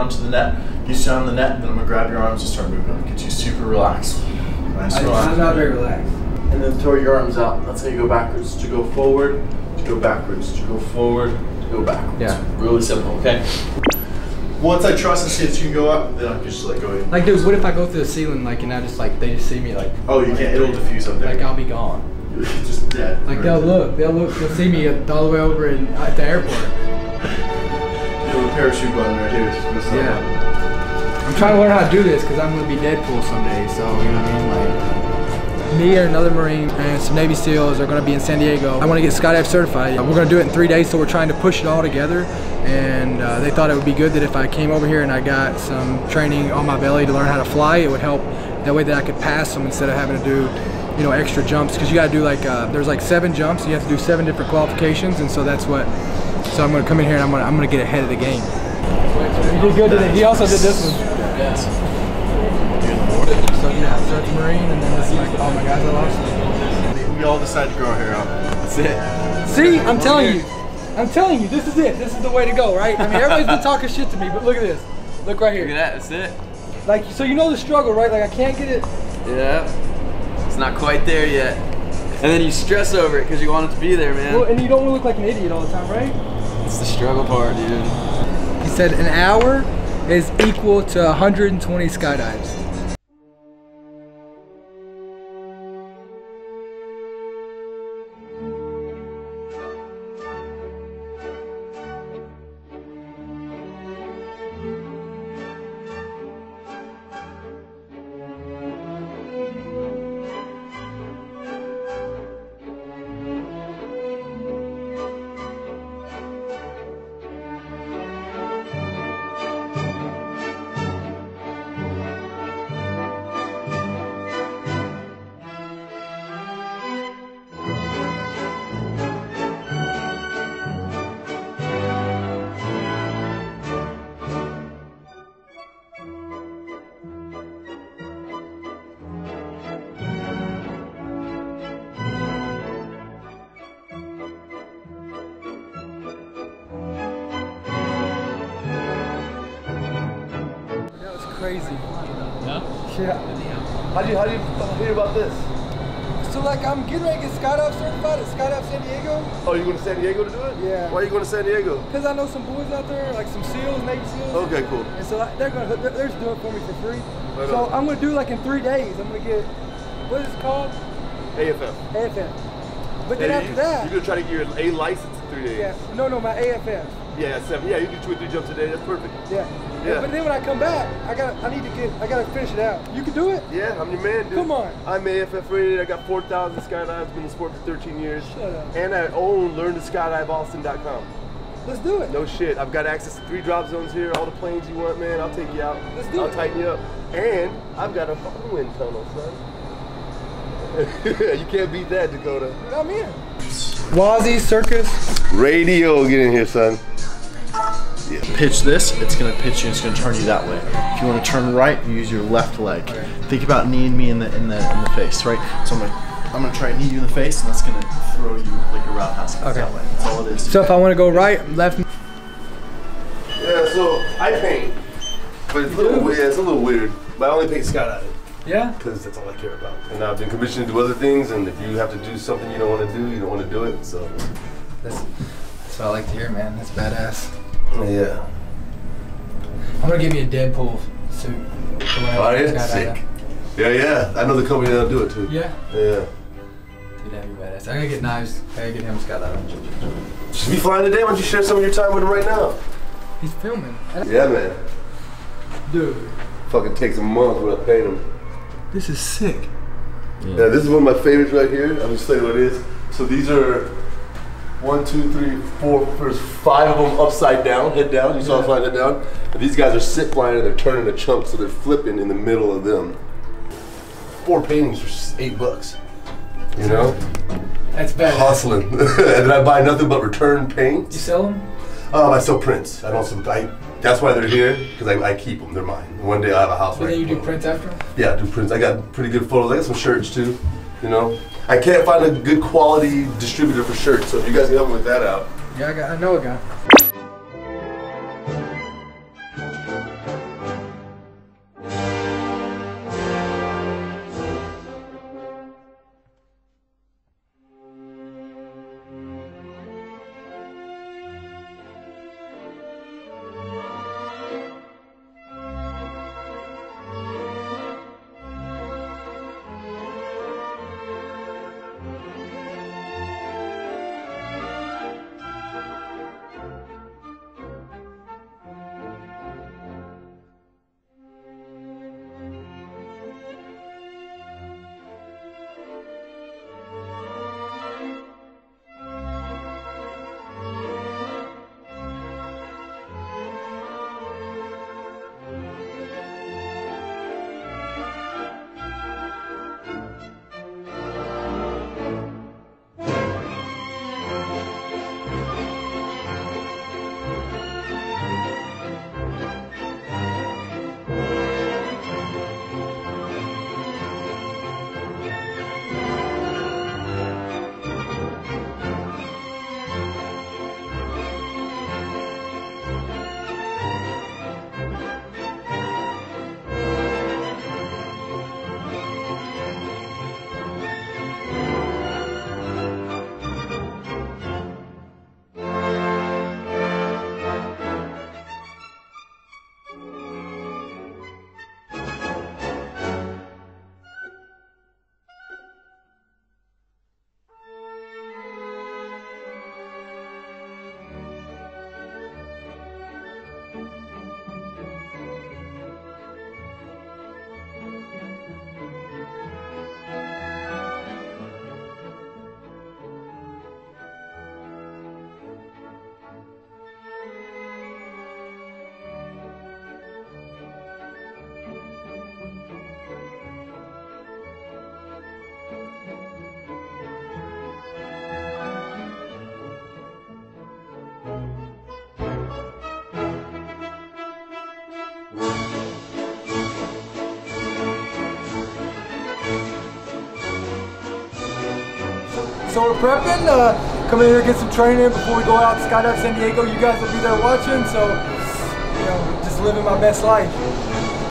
onto the net. You sit on the net, then I'm gonna grab your arms and start moving them. Get you super relaxed. Nice. I'm not very relaxed. And then throw your arms out. That's how you go backwards. To go forward, to go backwards, to go forward, to go backwards. Yeah. Really simple, okay? Once I trust and see that you can go up, then I can just like go ahead. Like, dude, what if I go through the ceiling, like, and I just like, they just see me, like. Oh, you can't, it'll diffuse up there. Like, I'll be gone. You're just dead. Like, they'll see me all the way over at the airport. You have a parachute button right here. Yeah. I'm trying to learn how to do this because I'm going to be Deadpool someday, so, you know what I mean? Like, me and another Marine and some Navy SEALs are going to be in San Diego. I want to get skydive certified. We're going to do it in 3 days, so we're trying to push it all together. And they thought it would be good that if I came over here and I got some training on my belly to learn how to fly, it would help that way that I could pass them instead of having to do, you know, extra jumps. Because you got to do like, there's like 7 jumps. You have to do 7 different qualifications, and so that's what. So I'm going to come in here and I'm going to get ahead of the game. He did good today. He also did this one. Yes. So yeah, so it's Marine, and then this is like, oh my gosh, I lost it. We all decided to grow our hair out. That's it. See, I'm telling you. I'm telling you, this is it. This is the way to go, right? I mean, everybody's been talking shit to me, but look at this. Look right here. Look at that, that's it. Like, so you know the struggle, right? Like, I can't get it. Yeah. It's not quite there yet. And then you stress over it because you want it to be there, man. Well, and you don't want to look like an idiot all the time, right? It's the struggle part, dude. He said an hour is equal to 120 skydives. Crazy. Yeah? Yeah. How do you hear about this? So like I'm getting ready to get skydive certified at Skydive San Diego. Oh, you going to San Diego to do it? Yeah. Why are you going to San Diego? Because I know some boys out there, like some SEALs, Navy SEALs. Okay, cool. And so they're just doing it for me for free. Right so on. I'm gonna do like in 3 days. I'm gonna get, what is it called? AFF. AFF. But then after that, you're gonna try to get your A license in 3 days. yeah, no, my AFF. Yeah, 7. Yeah, you do 2 or 3 jumps a day. That's perfect. Yeah. Yeah. But then when I come back, I gotta finish it out. You can do it? Yeah, I'm your man, dude. Come on. I'm AFF rated. I got 4,000 skydives. Been in the sport for 13 years. Shut up. And I own LearnToSkydiveAustin.com. Let's do it. No shit. I've got access to 3 drop zones here. All the planes you want, man. I'll take you out. Let's do I'll it. tighten you up. And I've got a fucking wind tunnel, son. You can't beat that, Dakota. I'm in. Wazzy Circus. Radio, get in here, son. Yeah. Pitch this, it's gonna pitch you, it's gonna turn you that way. If you want to turn right, you use your left leg. Think about kneeing me in the face, right? So I'm gonna try and knee you in the face, and that's gonna throw you like a roundhouse that way. That's all it is. So if I want to go right, left. Yeah, so I paint, but it's a little weird. It's a little weird. But I only paint skydiving. Yeah. Because that's all I care about. And I've been commissioned to do other things, and if you have to do something you don't want to do, you don't want to do it. So That's what I like to hear, man. That's badass. yeah. I'm gonna give you a Deadpool suit. Oh, yeah, sick. Yeah. I know the company that'll do it too. Yeah. Yeah. Dude, that'd be badass. I gotta get knives. I gotta get him skydiving. Should be flying today. Why don't you share some of your time with him right now? He's filming. Yeah, man. Dude. Fucking takes a month without paying him. This is sick. Yeah, this is one of my favorites right here. I'm just telling you what it is. So these are 1, 2, 3, 4. There's 5 of them upside down, head down. You saw them flying head down. And these guys are sit flying and they're turning a chunk, so they're flipping in the middle of them. 4 paintings for $8. You know? That's badass. Hustling. And then I buy nothing but return paints. You sell them? I sell prints. I don't. That's why they're here, because I keep them. They're mine. One day I have a house. But then you do prints after them? Yeah, I do prints. I got pretty good photos. I got some shirts too. You know, I can't find a good quality distributor for shirts, so if you guys can help me with that out. Yeah, I know a guy. So we're prepping, coming here to get some training before we go out to Skydive San Diego. You guys will be there watching, so, you know, just living my best life.